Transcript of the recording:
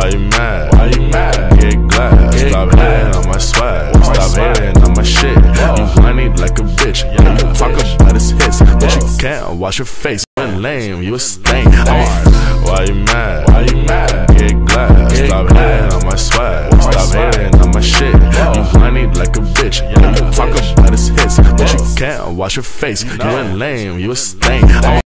you mad? Why you mad? Get glad. Stop hating on my swag. Stop hating on my shit. You whiny like a bitch. You talk about his hits, but you can't wash your face. You lame, you a stain. Why you mad? Why you mad? Get glad. Stop hating on my swag. Stop hating on my shit. You whiny like a bitch. You talk about his hits, but you can't wash your face. You lame, you a stain.